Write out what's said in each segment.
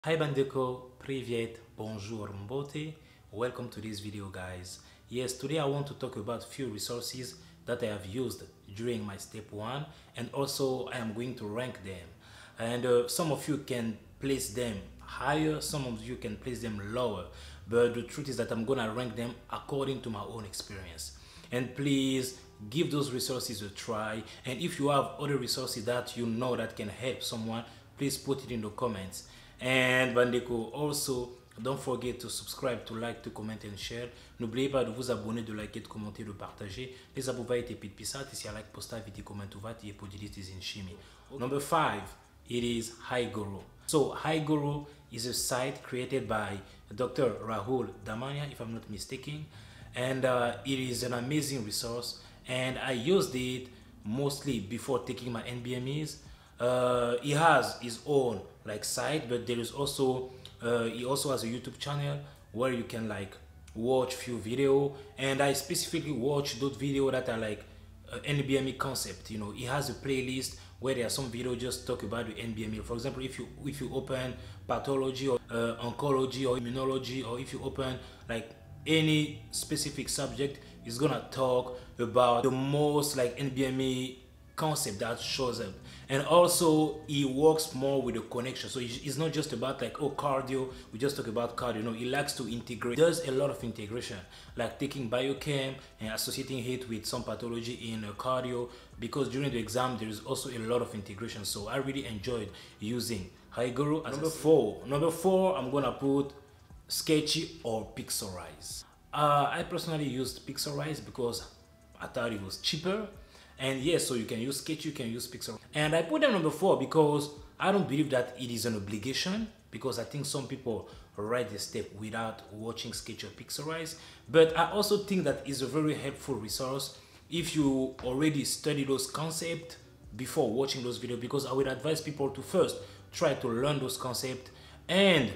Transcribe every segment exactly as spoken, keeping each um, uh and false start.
Hi Bandeko, Privyet, Bonjour Mbote. Welcome to this video guys. Yes, today I want to talk about few resources that I have used during my step one, and also I am going to rank them. And uh, some of you can place them higher, some of you can place them lower, but the truth is that I'm gonna rank them according to my own experience. And please give those resources a try, and if you have other resources that you know that can help someone, please put it in the comments. And Bandeko, also, don't forget to subscribe, to like, to comment and share. N'oubliez pas de vous abonner, de liker, de commenter, de partager. Les abonnements et pitpisat, si you like posta vidi comment vat et podilit is in shimi. Number five, it is Isuru. So Isuru is a site created by Doctor Rahul Damania, if I'm not mistaken, and uh, it is an amazing resource. And I used it mostly before taking my N B M Es. Uh, he has his own like site, but there is also uh, he also has a YouTube channel where you can like watch few video, and I specifically watch those videos that are like uh, N B M E concept. You know, he has a playlist where there are some videos just talk about the N B M E. For example, if you if you open pathology or uh, oncology or immunology, or if you open like any specific subject, it's gonna talk about the most like N B M E concept that shows up. And also he works more with the connection, so it's not just about like, oh, cardio, we just talk about cardio. No, he likes to integrate, does a lot of integration, like taking biochem and associating it with some pathology in uh, cardio, because during the exam there is also a lot of integration. So I really enjoyed using Isuru. Number four number four I'm gonna put Sketchy or Pixorize. uh, I personally used Pixorize because I thought it was cheaper. And yes, so you can use Sketch, you can use Pixel. And I put them number four because I don't believe that it is an obligation, because I think some people write the step without watching Sketch or Pixelize. But I also think that it's a very helpful resource if you already study those concepts before watching those videos, because I would advise people to first try to learn those concepts and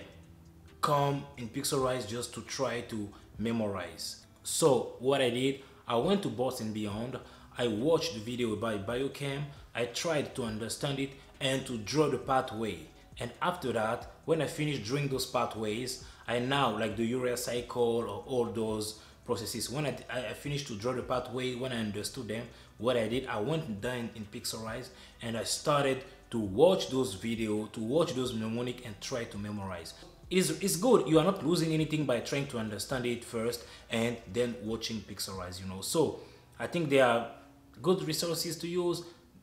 come in Pixelize just to try to memorize. So what I did, I went to B N B Beyond. I watched the video about biochem, I tried to understand it and to draw the pathway. And after that, when I finished drawing those pathways, I now, like the urea cycle or all those processes, when I, I finished to draw the pathway, when I understood them, what I did, I went down in Pixelize and I started to watch those videos, to watch those mnemonic and try to memorize. It's, it's good, you are not losing anything by trying to understand it first and then watching Pixelize, you know. So I think they are good resources to use,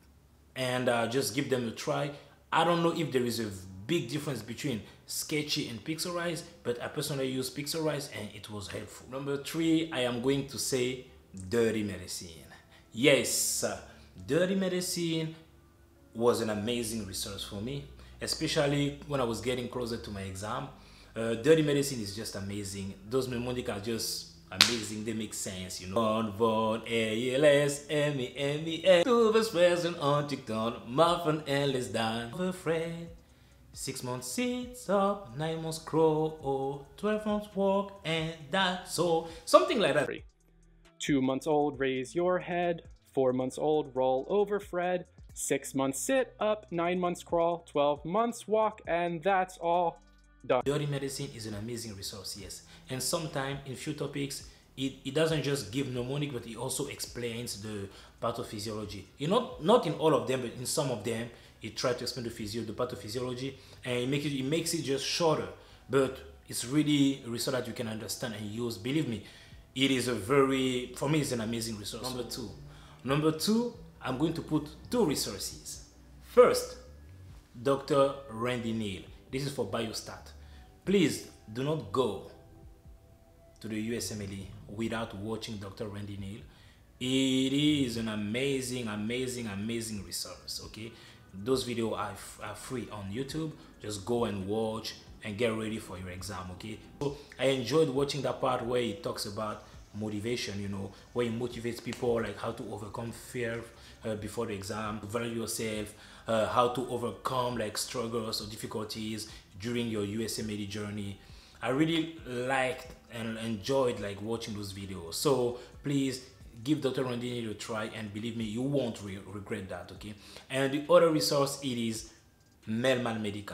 and uh, just give them a try. I don't know if there is a big difference between Sketchy and Pixelize, but I personally use Pixelize and it was helpful. Number three, I am going to say Dirty Medicine. Yes, uh, Dirty Medicine was an amazing resource for me, especially when I was getting closer to my exam. Uh, Dirty Medicine is just amazing. Those mnemonics are just amazing, they make sense, you know. Von, von, A L S, M E M E S, tout was present on TikTok, muffin and less than afraid. Six months sits up, nine months grow, or twelve months walk, and that's all. Something like that. Two months old, raise your head. Four months old, roll over Fred. Six months sit up, nine months crawl, twelve months walk, and that's all. Done. Dirty Medicine is an amazing resource, yes. And sometimes in few topics, it, it doesn't just give mnemonic, but it also explains the pathophysiology. You know, not in all of them, but in some of them, it tries to explain the physio, the pathophysiology, and it makes it, it makes it just shorter. But it's really a resource that you can understand and use. Believe me, it is a very, for me, it's an amazing resource. Number two. Number two, I'm going to put two resources. First, Doctor Randy Neal. This is for Biostat. Please do not go to the U S M L E without watching Doctor Randy Neal. It is an amazing, amazing, amazing resource, okay? Those videos are, are free on YouTube. Just go and watch and get ready for your exam, okay? So I enjoyed watching that part where he talks about motivation, you know, where he motivates people, like how to overcome fear uh, before the exam, value yourself, uh, how to overcome like struggles or difficulties during your U S M L E journey. I really liked and enjoyed like watching those videos. So please give Doctor Randy a try, and believe me, you won't re regret that, okay? And the other resource, it is Melman Medical.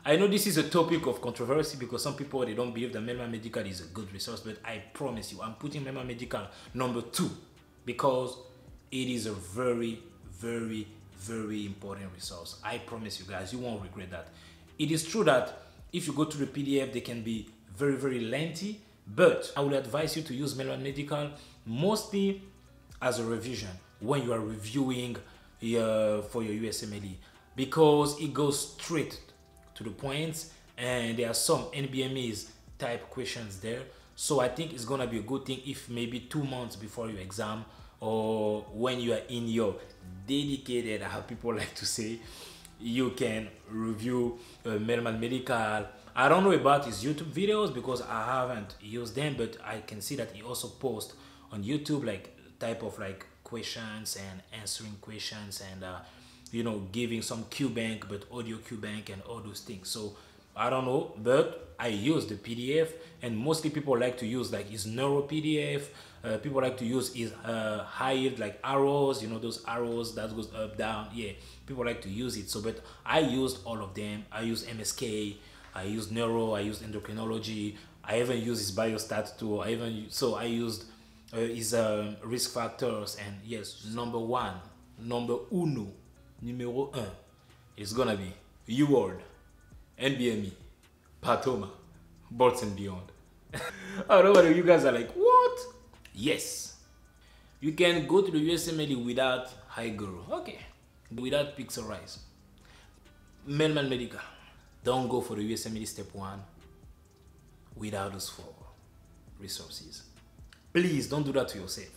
I know this is a topic of controversy because some people, they don't believe that Melman Medical is a good resource, but I promise you, I'm putting Melman Medical number two because it is a very, very, very important resource. I promise you guys, you won't regret that. It is true that if you go to the P D F, they can be very, very lengthy, but I would advise you to use Melman Medical mostly as a revision when you are reviewing your, for your U S M L E, because it goes straight to the points and there are some N B M Es type questions there. So I think it's gonna be a good thing if maybe two months before your exam or when you are in your dedicated, how people like to say, you can review uh, Melman Medical. I don't know about his YouTube videos because I haven't used them, but I can see that he also posts on YouTube like type of like questions and answering questions and uh, you know, giving some Q bank, but audio Q bank and all those things. So I don't know, but I use the P D F, and mostly people like to use like his neuro P D F. Uh, people like to use his uh, hide like arrows, you know, those arrows that goes up, down. Yeah, people like to use it. So, but I used all of them. I use M S K, I used neuro, I used endocrinology. I even use his biostat too. I even so I used uh, his um, risk factors, and yes, number one, number uno, numero un, is gonna be UWorld, N B M E, Pathoma, and Beyond. I don't know whether you guys are like, what? Yes, you can go to the U S M L E without Isuru, okay, without Pixelrise. Melman Medical, don't go for the U S M L E Step one without those four resources. Please don't do that to yourself.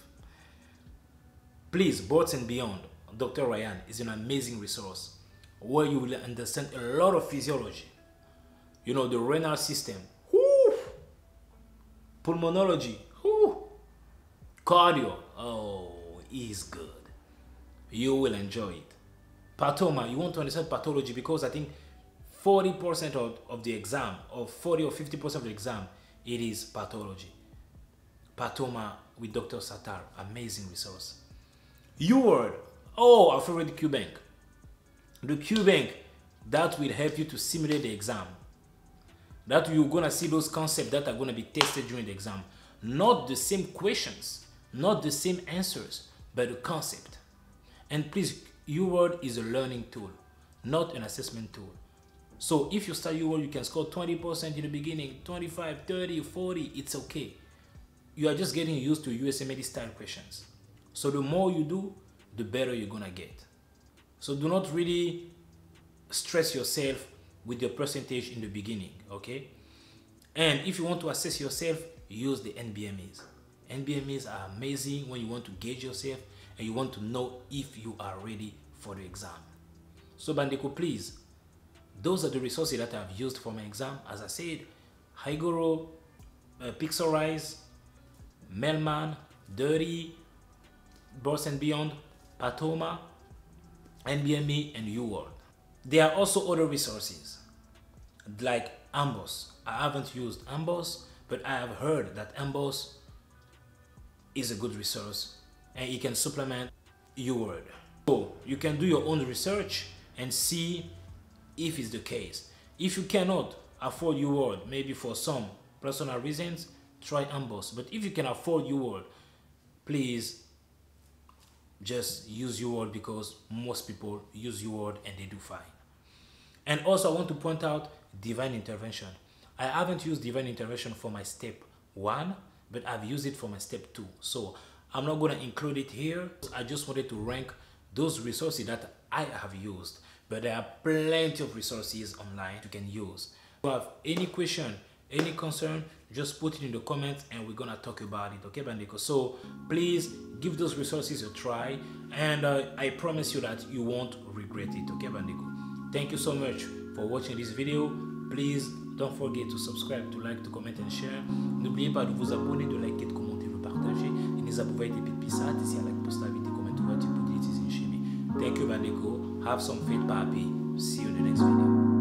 Please, and Beyond, Doctor Ryan is an amazing resource where you will understand a lot of physiology. You know, the renal system, whoo, pulmonology, whoo, cardio, oh, is good. You will enjoy it. Pathoma, you want to understand pathology because I think forty percent of, of the exam, or forty or fifty percent of the exam, it is pathology. Pathoma with Doctor Satar, amazing resource. UWorld, oh, our favorite Q bank. The Q bank that will help you to simulate the exam. That you're gonna see those concepts that are gonna be tested during the exam. Not the same questions, not the same answers, but the concept. And please, UWorld is a learning tool, not an assessment tool. So if you start UWorld, you can score twenty percent in the beginning, twenty-five, thirty, forty, it's okay. You are just getting used to U S M L E style questions. So the more you do, the better you're gonna get. So do not really stress yourself with your percentage in the beginning, okay? And if you want to assess yourself, use the N B M Es. N B M Es are amazing when you want to gauge yourself and you want to know if you are ready for the exam. So Bandeko, please, those are the resources that I've used for my exam. As I said, Isuru, uh, Pixelrise, Melman, Dirty, and Beyond, Pathoma, N B M E, and UWorld. There are also other resources like Ambos. I haven't used Ambos, but I have heard that Ambos is a good resource and it can supplement UWorld. So you can do your own research and see if it's the case. If you cannot afford UWorld, maybe for some personal reasons, try Ambos. But if you can afford UWorld, please just use UWorld because most people use UWorld and they do fine. And also I want to point out divine intervention. I haven't used divine intervention for my step one, but I've used it for my step two. So I'm not going to include it here. I just wanted to rank those resources that I have used, but there are plenty of resources online you can use. If you have any question, any concern, just put it in the comments and we're gonna talk about it, okay, Bandeko? So please give those resources a try, and uh, I promise you that you won't regret it, okay, Bandeko? Thank you so much for watching this video. Please don't forget to subscribe, to like, to comment and share. N'oubliez pas de vous abonner, de liker, de commenter, de partager. Et n'hésitez pas à être pisat, ici à like, post la vidéo, comment tu vas, tu peux utiliser chez moi. Thank you, Bandeko. Have some faith, papi. See you in the next video.